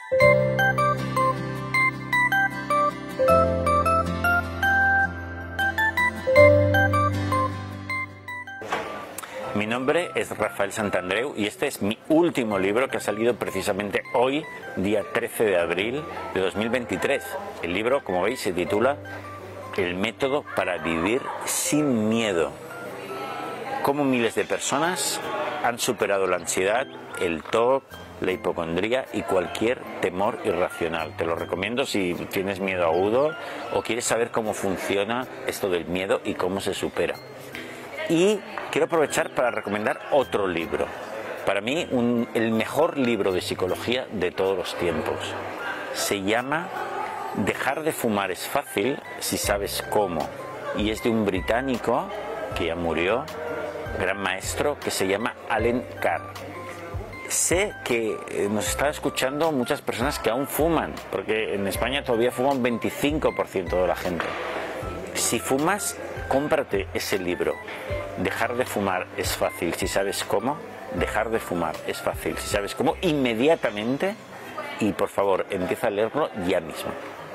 Mi nombre es Rafael Santandreu y este es mi último libro que ha salido precisamente hoy, día 13 de abril de 2023. El libro, como veis, se titula El método para vivir sin miedo. Cómo miles de personas han superado la ansiedad, el TOC, la hipocondría y cualquier temor irracional. Te lo recomiendo si tienes miedo agudo o quieres saber cómo funciona esto del miedo y cómo se supera. Y quiero aprovechar para recomendar otro libro. Para mí, el mejor libro de psicología de todos los tiempos. Se llama Dejar de fumar es fácil si sabes cómo. Y es de un británico que ya murió, gran maestro, que se llama Allen Carr. Sé que nos están escuchando muchas personas que aún fuman, porque en España todavía fuma un 25% de la gente. Si fumas, cómprate ese libro. Dejar de fumar es fácil si sabes cómo. Dejar de fumar es fácil si sabes cómo, inmediatamente. Y por favor, empieza a leerlo ya mismo.